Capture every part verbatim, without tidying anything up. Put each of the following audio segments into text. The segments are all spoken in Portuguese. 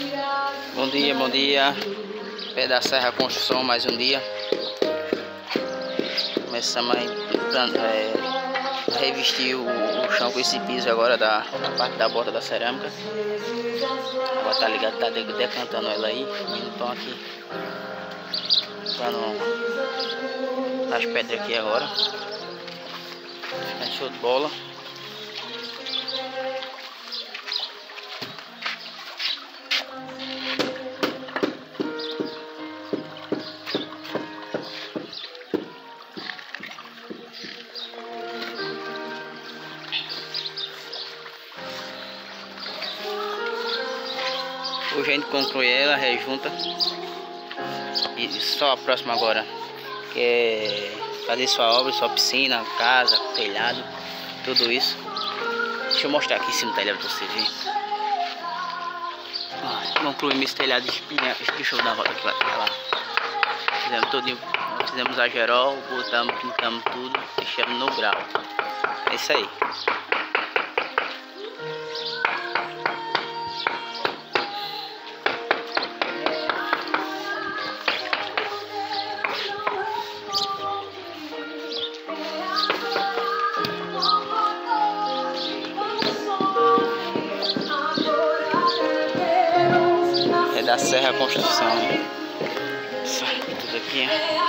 Bom dia, bom dia. Pé da Serra Construção, mais um dia. Começamos a é, revestir o, o chão com esse piso agora da, da parte da borda da cerâmica. Agora tá ligado, tá decantando ela aí. Os meninos estão aqui botando as pedras aqui agora. Fica show de bola. Hoje a gente conclui ela, rejunta. E só a próxima agora, que é fazer sua obra, sua piscina, casa, telhado, tudo isso. Deixa eu mostrar aqui em cima do telhado pra você ver. Concluímos esse telhado de espinha. Deixa eu dar uma volta aqui pra lá. Fizemos tudo, fizemos a gerol, botamos, pintamos tudo, deixamos no grau. É isso aí. É da Serra Construção. Isso, tudo aqui.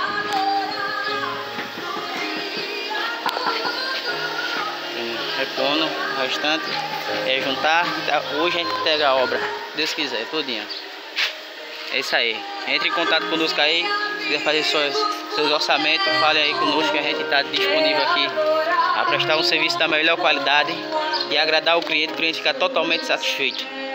Repondo o restante. É juntar. Hoje a gente entrega a obra. Se Deus quiser, tudinho. É isso aí. Entre em contato conosco aí. Se quiser fazer seus, seus orçamentos, fale aí conosco que a gente está disponível aqui a prestar um serviço da melhor qualidade e agradar o cliente, o cliente ficar totalmente satisfeito.